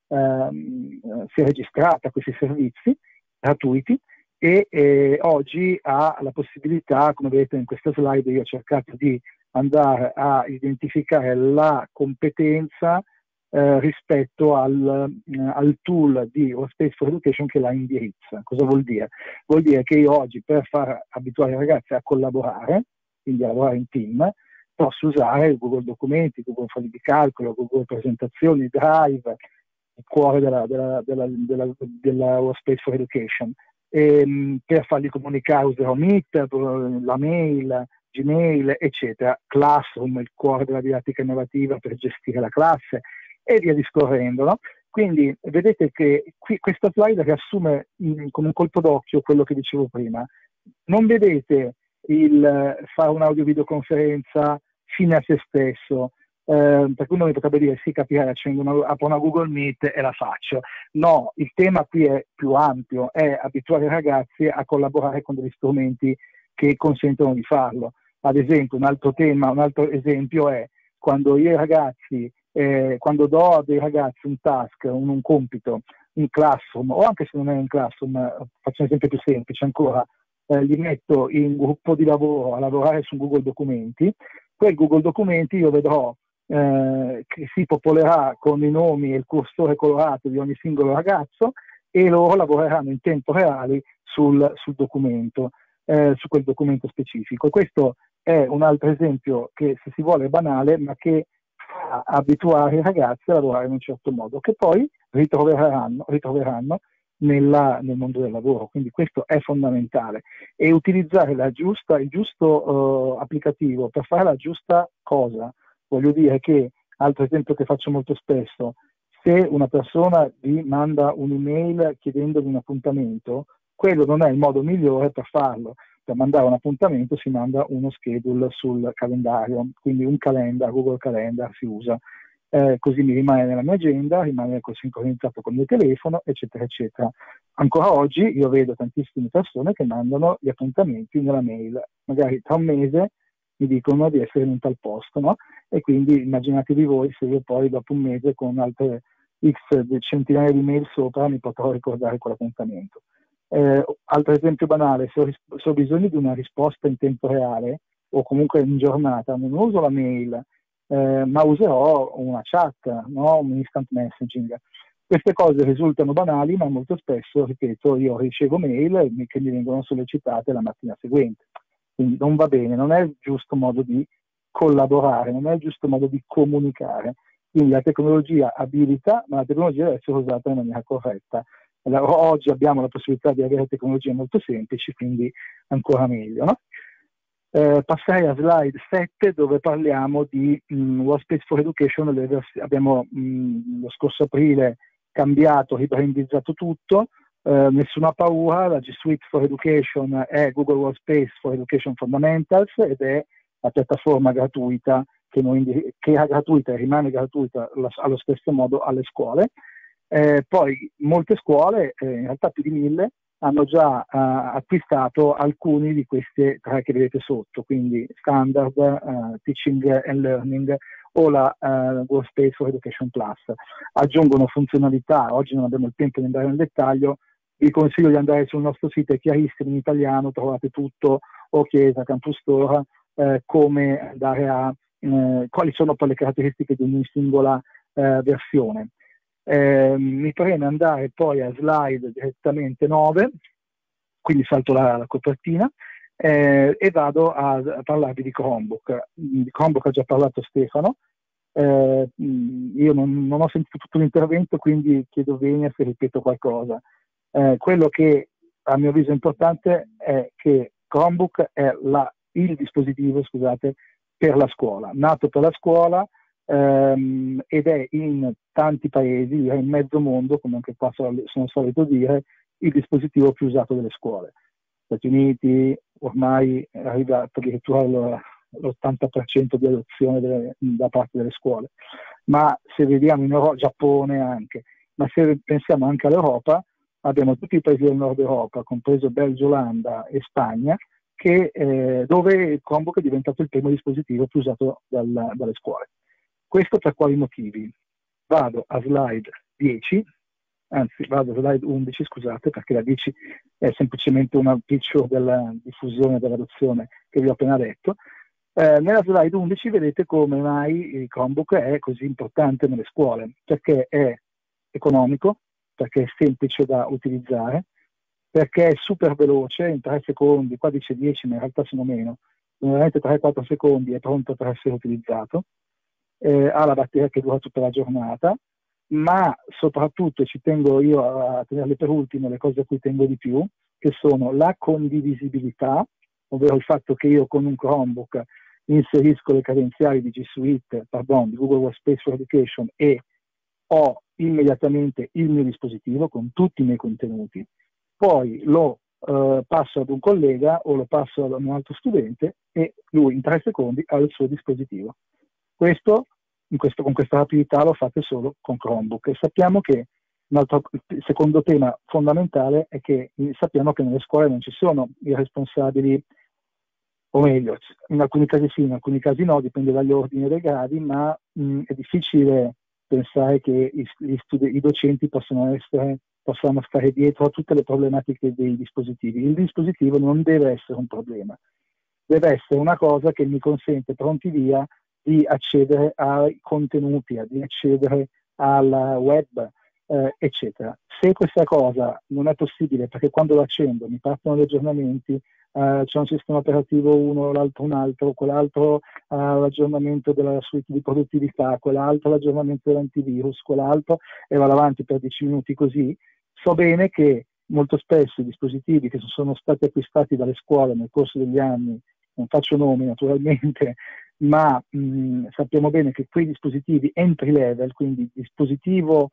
ehm, si è registrata a questi servizi gratuiti e eh, oggi ha la possibilità, come vedete in questa slide, io ho cercato di andare a identificare la competenza eh, rispetto al, eh, al tool di Workspace for Education che la indirizza. Cosa vuol dire? Vuol dire che io oggi, per far abituare i ragazzi a collaborare, quindi a lavorare in team, posso usare Google Documenti, Google Fogli di Calcolo, Google Presentazioni, Drive, il cuore della, della, della, della, della Workspace for Education. E, per farli comunicare userò Meet, la mail, Gmail, eccetera. Classroom, il cuore della didattica innovativa per gestire la classe e via discorrendo, no? Quindi vedete che qui questa slide riassume in, come un colpo d'occhio quello che dicevo prima. Non vedete il fare un'audio-videoconferenza fine a se stesso, eh, per cui uno mi potrebbe dire sì, capire, accendo una, apro una Google Meet e la faccio. No, il tema qui è più ampio, è abituare i ragazzi a collaborare con degli strumenti che consentono di farlo. Ad esempio, un altro tema, un altro esempio è quando io e i ragazzi, eh, quando do a dei ragazzi un task, un, un compito in Classroom, o anche se non è in Classroom, faccio un esempio più semplice ancora, eh, li metto in gruppo di lavoro a lavorare su Google Documenti, quel Google Documenti io vedrò eh, che si popolerà con i nomi e il cursore colorato di ogni singolo ragazzo e loro lavoreranno in tempo reale sul, sul documento, eh, su quel documento specifico. Questo è un altro esempio che, se si vuole, è banale, ma che fa abituare i ragazzi a lavorare in un certo modo, che poi ritroveranno, ritroveranno nella, nel mondo del lavoro. Quindi questo è fondamentale. E utilizzare la giusta, il giusto uh, applicativo per fare la giusta cosa. Voglio dire che, altro esempio che faccio molto spesso, se una persona vi manda un'email chiedendovi un appuntamento, quello non è il modo migliore per farlo. Per mandare un appuntamento si manda uno schedule sul calendario, quindi un calendar, Google Calendar si usa, eh, così mi rimane nella mia agenda, rimane sincronizzato con il mio telefono, eccetera, eccetera. Ancora oggi io vedo tantissime persone che mandano gli appuntamenti nella mail, magari tra un mese mi dicono di essere in un tal posto, no? E quindi immaginatevi voi se io poi dopo un mese con altre x centinaia di mail sopra mi potrò ricordare quell'appuntamento. Eh, altro esempio banale, se ho, se ho bisogno di una risposta in tempo reale o comunque in giornata, non uso la mail, eh, ma userò una chat, no? Un instant messaging. Queste cose risultano banali, ma molto spesso, ripeto, io ricevo mail che mi vengono sollecitate la mattina seguente. Quindi non va bene, non è il giusto modo di collaborare, non è il giusto modo di comunicare. Quindi la tecnologia abilita, ma la tecnologia deve essere usata in maniera corretta. Allora, oggi abbiamo la possibilità di avere tecnologie molto semplici, quindi ancora meglio, no? Eh, passerei a slide sette, dove parliamo di mh, Workspace for Education. Abbiamo mh, lo scorso aprile cambiato, ribrandizzato tutto, eh, nessuna paura, la G Suite for Education è Google Workspace for Education Fundamentals ed è la piattaforma gratuita che, noi, che è gratuita e rimane gratuita allo stesso modo alle scuole. Eh, poi molte scuole, eh, in realtà più di mille, hanno già eh, acquistato alcuni di queste tre che vedete sotto, quindi Standard, eh, Teaching and Learning o la eh, Workspace for Education Plus. Aggiungono funzionalità, oggi non abbiamo il tempo di andare nel dettaglio, vi consiglio di andare sul nostro sito, è chiarissimo in italiano, trovate tutto, o Chiesa, Campus Store, eh, come andare a, eh, quali sono poi le caratteristiche di ogni singola eh, versione. Eh, mi preme andare poi a slide direttamente nove, quindi salto la, la copertina eh, e vado a, a parlarvi di Chromebook. Di Chromebook ha già parlato Stefano, eh, io non, non ho sentito tutto l'intervento, quindi chiedo venia se ripeto qualcosa. Eh, quello che a mio avviso è importante è che Chromebook è la, il dispositivo, scusate, per la scuola, nato per la scuola, ehm, ed è in tanti paesi, in mezzo mondo, come anche qua sono solito dire, il dispositivo più usato delle scuole. Stati Uniti ormai arriva addirittura l'ottanta per cento di adozione delle, da parte delle scuole, ma se vediamo in Europa, Giappone anche, ma se pensiamo anche all'Europa, abbiamo tutti i paesi del nord Europa, compreso Belgio, Olanda e Spagna, che, eh, dove il Chromebook è diventato il primo dispositivo più usato dal, dalle scuole. Questo per quali motivi? Vado a slide dieci, anzi vado a slide undici, scusate, perché la dieci è semplicemente una picture della diffusione e dell'adozione che vi ho appena detto. Eh, nella slide undici vedete come mai il Chromebook è così importante nelle scuole, perché è economico, perché è semplice da utilizzare, perché è super veloce, in tre secondi, qua dice dieci ma in realtà sono meno, veramente tre quattro secondi è pronto per essere utilizzato, eh, ha la batteria che dura tutta la giornata, ma soprattutto, e ci tengo io a tenerle per ultimo, le cose a cui tengo di più, che sono la condivisibilità, ovvero il fatto che io con un Chromebook inserisco le credenziali di G Suite, pardon, di Google Workspace for Education e ho immediatamente il mio dispositivo con tutti i miei contenuti, poi lo eh, passo ad un collega o lo passo ad un altro studente e lui in tre secondi ha il suo dispositivo. Questo, in questo con questa rapidità lo fate solo con Chromebook. E sappiamo che un altro, il secondo tema fondamentale è che sappiamo che nelle scuole non ci sono i responsabili, o meglio, in alcuni casi sì, in alcuni casi no, dipende dagli ordini e dai gradi, ma mh, è difficile pensare che i, gli studi- i docenti possano, essere, possano stare dietro a tutte le problematiche dei dispositivi. Il dispositivo non deve essere un problema, deve essere una cosa che mi consente pronti via di accedere ai contenuti, di accedere al web, eh, eccetera. Se questa cosa non è possibile, perché quando lo accendo mi partono gli aggiornamenti, Uh, c'è un sistema operativo uno, l'altro un altro, quell'altro uh, l'aggiornamento della suite di produttività, quell'altro l'aggiornamento dell'antivirus, quell'altro, e vado avanti per dieci minuti così. So bene che molto spesso i dispositivi che sono stati acquistati dalle scuole nel corso degli anni, non faccio nomi naturalmente, ma mh, sappiamo bene che quei dispositivi entry level, quindi dispositivo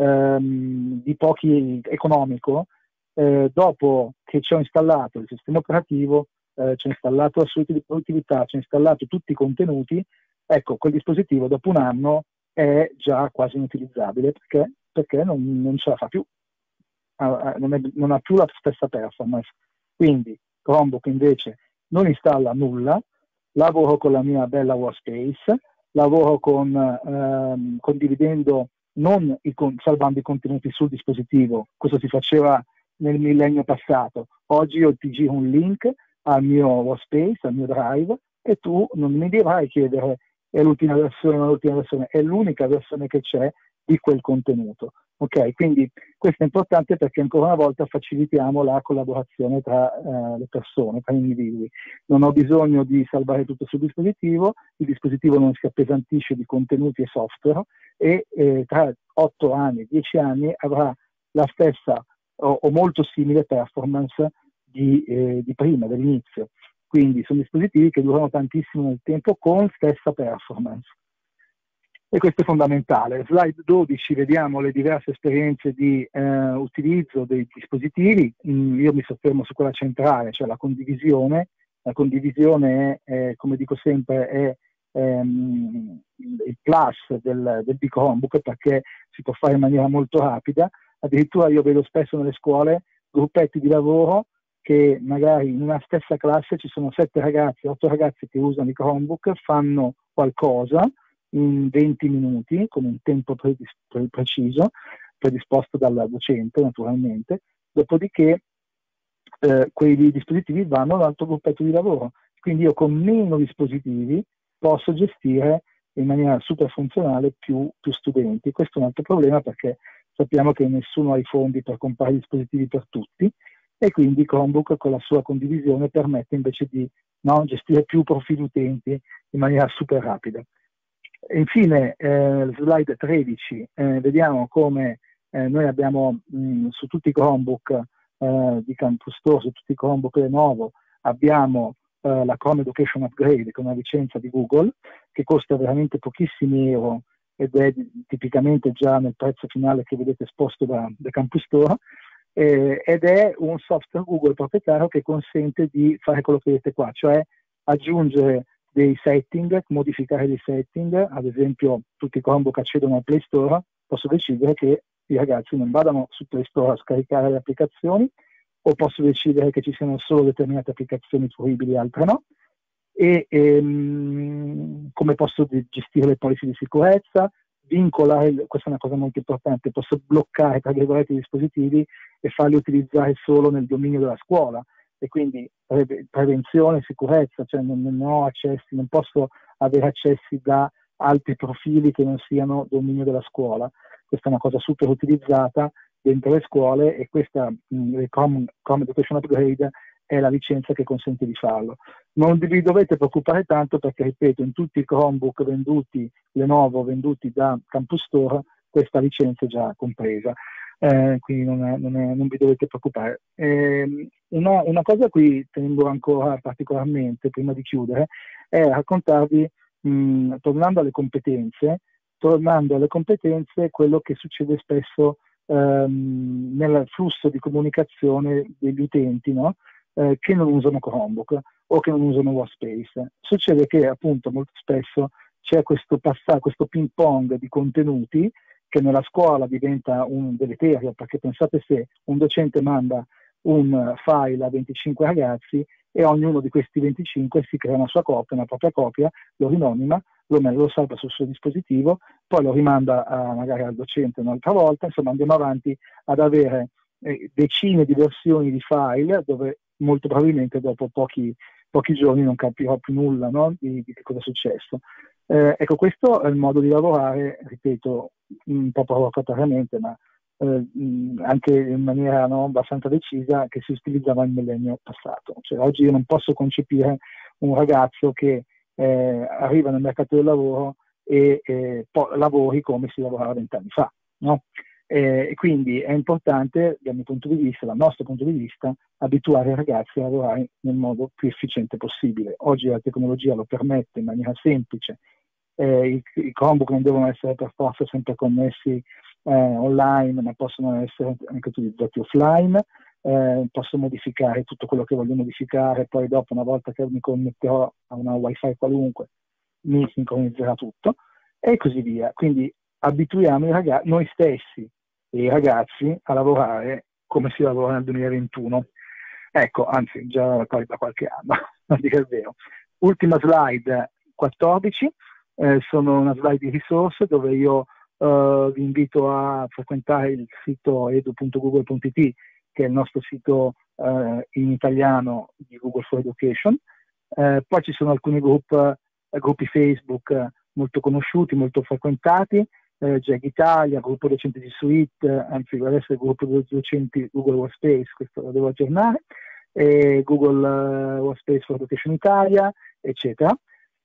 um, di pochi economico, Eh, dopo che ci ho installato il sistema operativo, eh, ci ho installato la suite di produttività, ci ho installato tutti i contenuti, ecco, quel dispositivo dopo un anno è già quasi inutilizzabile perché, perché non, non ce la fa più, ah, non, è, non ha più la stessa performance. Quindi Chromebook invece non installa nulla, lavoro con la mia bella workspace, lavoro con, ehm, condividendo, non i, salvando i contenuti sul dispositivo, questo si faceva nel millennio passato. Oggi io ti giro un link al mio workspace, al mio drive, e tu non mi dovrai chiedere è l'ultima versione o l'ultima versione, è l'unica versione che c'è di quel contenuto. Ok, quindi questo è importante perché ancora una volta facilitiamo la collaborazione tra eh, le persone, tra gli individui. Non ho bisogno di salvare tutto sul dispositivo, il dispositivo non si appesantisce di contenuti e software e eh, tra otto anni, dieci anni avrà la stessa o, o molto simile performance di, eh, di prima, dell'inizio. Quindi sono dispositivi che durano tantissimo nel tempo con stessa performance. E questo è fondamentale. Slide dodici, vediamo le diverse esperienze di eh, utilizzo dei dispositivi. Mm, io mi soffermo su quella centrale, cioè la condivisione. La condivisione è, è come dico sempre, è ehm, il plus del, del Big Chromebook perché si può fare in maniera molto rapida. Addirittura io vedo spesso nelle scuole gruppetti di lavoro che magari in una stessa classe ci sono sette ragazzi, otto ragazzi che usano i Chromebook, fanno qualcosa in venti minuti, con un tempo predis- pre- preciso, predisposto dal docente naturalmente, dopodiché eh, quei dispositivi vanno ad un altro gruppetto di lavoro. Quindi io con meno dispositivi posso gestire in maniera super funzionale più, più studenti. Questo è un altro problema perché sappiamo che nessuno ha i fondi per comprare dispositivi per tutti e quindi Chromebook con la sua condivisione permette invece di no, gestire più profili utenti in maniera super rapida. Infine, eh, slide tredici, eh, vediamo come eh, noi abbiamo mh, su tutti i Chromebook eh, di Campus Store, su tutti i Chromebook Lenovo, abbiamo eh, la Chrome Education Upgrade, che è una licenza di Google, che costa veramente pochissimi euro ed è tipicamente già nel prezzo finale che vedete esposto da, da Campus Store, eh, ed è un software Google proprietario che consente di fare quello che vedete qua, cioè aggiungere dei setting, modificare dei setting, ad esempio tutti i Chromebook accedono al Play Store, posso decidere che i ragazzi non vadano su Play Store a scaricare le applicazioni, o posso decidere che ci siano solo determinate applicazioni fruibili e altre no, e ehm, come posso gestire le policy di sicurezza, vincolare, questa è una cosa molto importante, posso bloccare tra virgolette i dispositivi e farli utilizzare solo nel dominio della scuola, e quindi pre- prevenzione, sicurezza, cioè non, non ho accessi, non posso avere accessi da altri profili che non siano dominio della scuola. Questa è una cosa super utilizzata dentro le scuole, e questa mh, Chrome, Chrome Education Upgrade è la licenza che consente di farlo. Non vi dovete preoccupare tanto perché, ripeto, in tutti i Chromebook venduti, Lenovo venduti da Campus Store, questa licenza è già compresa, eh, quindi non, è, non, è, non vi dovete preoccupare. Eh, una, una cosa a cui tengo ancora particolarmente, prima di chiudere, è raccontarvi, mh, tornando alle competenze, tornando alle competenze, quello che succede spesso ehm, nel flusso di comunicazione degli utenti, no? eh, che non usano Chromebook o che non usano Workspace. Succede che appunto molto spesso c'è questo passaggio, questo ping pong di contenuti che nella scuola diventa un deleterio, perché pensate se un docente manda un file a venticinque ragazzi e ognuno di questi venticinque si crea una sua copia, una propria copia, lo rinomina, lo, lo salva sul suo dispositivo, poi lo rimanda a, magari al docente un'altra volta, insomma andiamo avanti ad avere eh, decine di versioni di file dove molto probabilmente dopo pochi, pochi giorni non capirò più nulla, no? di, di che cosa è successo. Eh, ecco, questo è il modo di lavorare, ripeto, un po' provocatoriamente, ma eh, anche in maniera no, abbastanza decisa, che si utilizzava nel millennio passato. Cioè, oggi io non posso concepire un ragazzo che eh, arriva nel mercato del lavoro e eh, po- lavori come si lavorava vent'anni fa, no? Eh, e quindi è importante, dal mio punto di vista, dal nostro punto di vista, abituare i ragazzi a lavorare nel modo più efficiente possibile. Oggi la tecnologia lo permette in maniera semplice, eh, i, i Chromebook non devono essere per forza sempre connessi eh, online, ma possono essere anche utilizzati offline, eh, posso modificare tutto quello che voglio modificare, poi dopo, una volta che mi connetterò a una wifi qualunque, mi sincronizzerà tutto, e così via. Quindi abituiamo i ragazzi, noi stessi e i ragazzi a lavorare come si lavora nel duemilaventuno. Ecco, anzi, già da qualche anno, a dire il vero. Ultima slide, quattordici, eh, sono una slide di risorse dove io eh, vi invito a frequentare il sito edu punto google punto it, che è il nostro sito eh, in italiano di Google for Education. Eh, poi ci sono alcuni gruppi, eh, gruppi Facebook molto conosciuti, molto frequentati, eh, Jag Italia, gruppo docenti di Suite, anzi deve essere il gruppo dei docenti Google Workspace, questo lo devo aggiornare, e Google uh, Workspace for Education Italia, eccetera,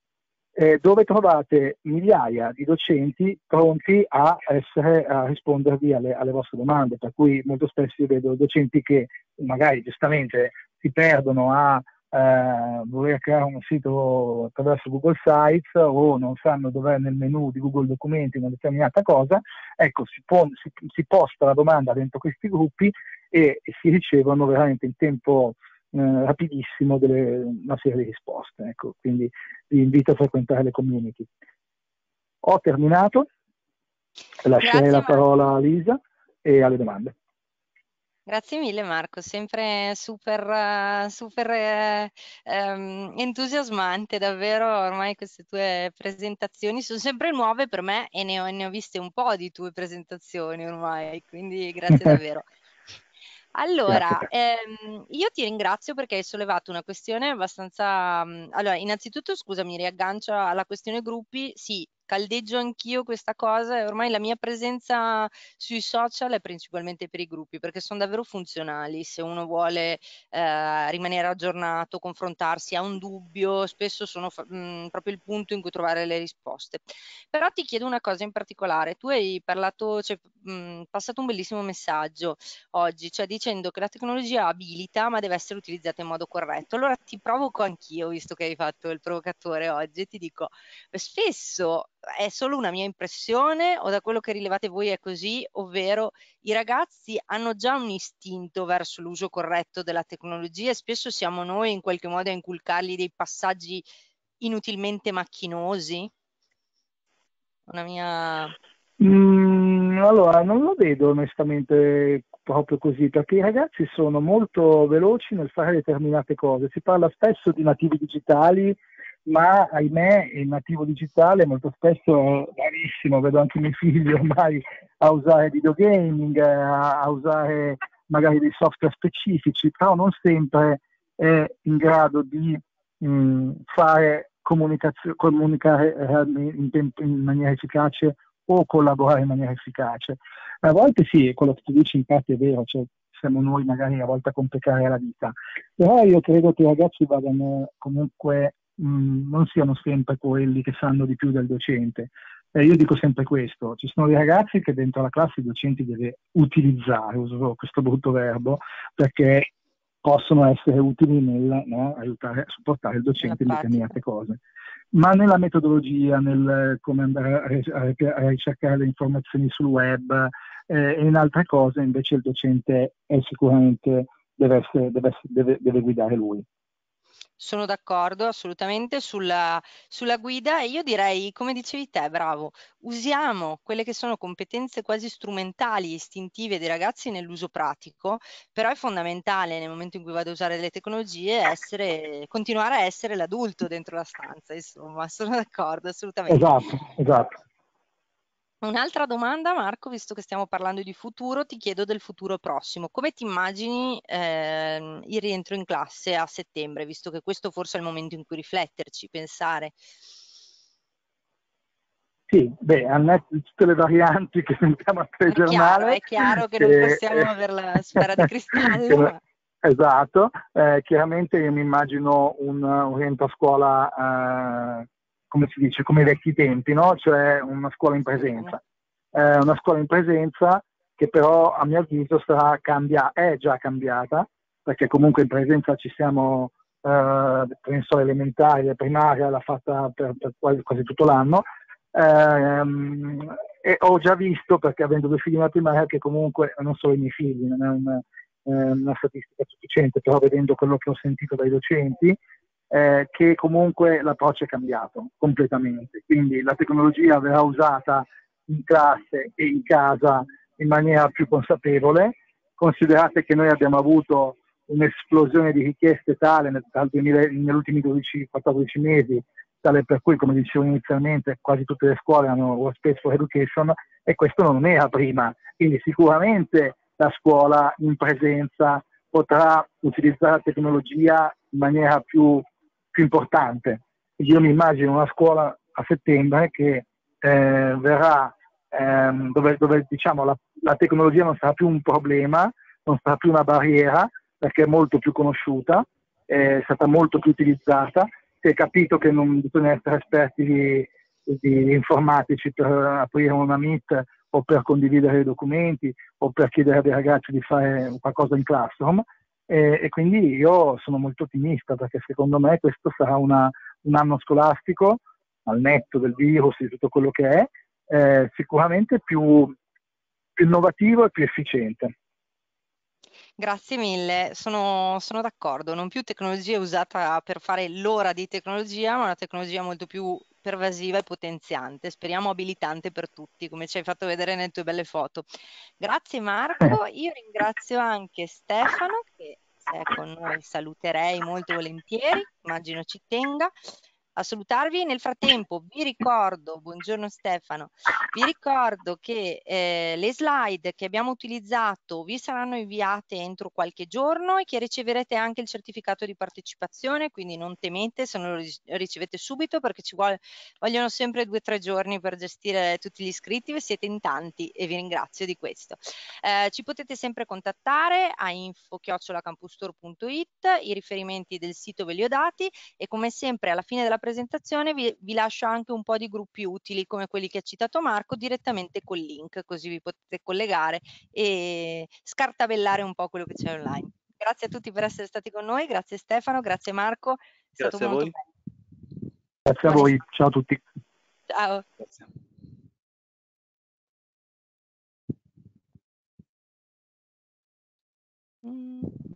eh, dove trovate migliaia di docenti pronti a, essere, a rispondervi alle, alle vostre domande, per cui molto spesso io vedo docenti che magari giustamente si perdono a eh, voler creare un sito attraverso Google Sites o non sanno dov'è nel menu di Google Documenti una determinata cosa. Ecco, si, pon, si, si posta la domanda dentro questi gruppi e, e si ricevono veramente in tempo eh, rapidissimo delle, una serie di risposte. Ecco, quindi vi invito a frequentare le community. Ho terminato, lascerei la parola a Lisa e alle domande. Grazie mille Marco, sempre super, super eh, ehm, entusiasmante, davvero. Ormai queste tue presentazioni sono sempre nuove per me e ne ho, ne ho viste un po' di tue presentazioni ormai, quindi grazie davvero. Allora, ehm, io ti ringrazio perché hai sollevato una questione abbastanza... Allora, innanzitutto, scusa, mi riaggancio alla questione gruppi. Sì, caldeggio anch'io questa cosa e ormai la mia presenza sui social è principalmente per i gruppi, perché sono davvero funzionali. Se uno vuole eh, rimanere aggiornato, confrontarsi, ha un dubbio, spesso sono mh, proprio il punto in cui trovare le risposte. Però ti chiedo una cosa in particolare. Tu hai parlato, cioè, mh, passato un bellissimo messaggio oggi, cioè dicendo che la tecnologia abilita ma deve essere utilizzata in modo corretto. Allora ti provoco anch'io, visto che hai fatto il provocatore oggi, e ti dico, spesso è solo una mia impressione o da quello che rilevate voi è così, ovvero i ragazzi hanno già un istinto verso l'uso corretto della tecnologia e spesso siamo noi in qualche modo a inculcargli dei passaggi inutilmente macchinosi? Una mia... Mm, Mm, allora, non lo vedo onestamente proprio così, perché i ragazzi sono molto veloci nel fare determinate cose. Si parla spesso di nativi digitali, ma ahimè il nativo digitale molto spesso è rarissimo, vedo anche i miei figli ormai a usare videogaming, a, a usare magari dei software specifici, però non sempre è in grado di mh, fare comunicazio- comunicare eh, in, tempo- in maniera efficace o collaborare in maniera efficace. A volte sì, quello che tu dici infatti è vero, cioè siamo noi magari a volte a complicare la vita, però io credo che i ragazzi vadano comunque, mh, non siano sempre quelli che sanno di più del docente. Eh, io dico sempre questo, ci sono dei ragazzi che dentro la classe i docenti deve utilizzare, uso questo brutto verbo, perché possono essere utili nel no, aiutare a supportare il nella docente in pratica. determinate cose. Ma nella metodologia, nel come andare a, a, a ricercare le informazioni sul web eh, e in altre cose, invece il docente è sicuramente deve, essere, deve, essere, deve, deve guidare lui. Sono d'accordo assolutamente sulla, sulla guida e io direi, come dicevi te, bravo, usiamo quelle che sono competenze quasi strumentali, istintive dei ragazzi nell'uso pratico, però è fondamentale nel momento in cui vado a usare le tecnologie essere, continuare a essere l'adulto dentro la stanza, insomma, sono d'accordo assolutamente. Esatto, esatto. Un'altra domanda, Marco, visto che stiamo parlando di futuro, ti chiedo del futuro prossimo. Come ti immagini ehm, il rientro in classe a settembre, visto che questo forse è il momento in cui rifletterci, pensare? Sì, beh, al netto di tutte le varianti che sentiamo al È chiaro, telegiornale, è chiaro che non che, possiamo avere la sfera di che- cristallo, ma esatto, eh, chiaramente io mi immagino un, un rientro a scuola, eh, come si dice, come ai vecchi tempi, no? Cioè una scuola in va bene. presenza. Eh, una scuola in presenza che però a mio avviso sarà cambia- è già cambiata, perché comunque in presenza ci siamo, eh, penso elementari, primaria l'ha fatta per, per quasi, quasi tutto l'anno. Ehm, e ho già visto, perché avendo due figli nella primaria, che comunque non solo i miei figli, non è un, eh, una statistica sufficiente, però vedendo quello che ho sentito dai docenti, eh, che comunque l'approccio è cambiato completamente. Quindi la tecnologia verrà usata in classe e in casa in maniera più consapevole. Considerate che noi abbiamo avuto un'esplosione di richieste tale nel, dal duemila, negli ultimi dodici quattordici mesi, tale per cui, come dicevo inizialmente, quasi tutte le scuole hanno Workspace for Education e questo non era prima. Quindi sicuramente la scuola in presenza potrà utilizzare la tecnologia in maniera più, più importante. Io mi immagino una scuola a settembre che eh, verrà ehm, dove, dove diciamo, la, la tecnologia non sarà più un problema, non sarà più una barriera, perché è molto più conosciuta, è stata molto più utilizzata, si è capito che non bisogna essere esperti di, di informatici per aprire una Meet o per condividere i documenti o per chiedere ai ragazzi di fare qualcosa in Classroom e, e quindi io sono molto ottimista perché secondo me questo sarà una, un anno scolastico al netto del virus e di tutto quello che è eh, sicuramente più, più innovativo e più efficiente. Grazie mille, sono, sono d'accordo. Non più tecnologia usata per fare l'ora di tecnologia, ma una tecnologia molto più pervasiva e potenziante. Speriamo abilitante per tutti, come ci hai fatto vedere nelle tue belle foto. Grazie Marco, io ringrazio anche Stefano, che se è con noi saluterei molto volentieri, immagino ci tenga a salutarvi. Nel frattempo vi ricordo, buongiorno Stefano, vi ricordo che eh, le slide che abbiamo utilizzato vi saranno inviate entro qualche giorno e che riceverete anche il certificato di partecipazione, quindi non temete se non lo ricevete subito perché ci vuole, vogliono sempre due o tre giorni per gestire tutti gli iscritti, siete in tanti e vi ringrazio di questo. Eh, ci potete sempre contattare a info chiocciola campustor punto it, i riferimenti del sito ve li ho dati e come sempre alla fine della presentazione vi, vi lascio anche un po' di gruppi utili come quelli che ha citato Marco direttamente col link, così vi potete collegare e scartabellare un po' quello che c'è online. Grazie a tutti per essere stati con noi, grazie Stefano, grazie Marco, è stato Grazie a molto voi. bello. Grazie a Buona voi, estate. ciao a tutti. Ciao. Grazie. Mm.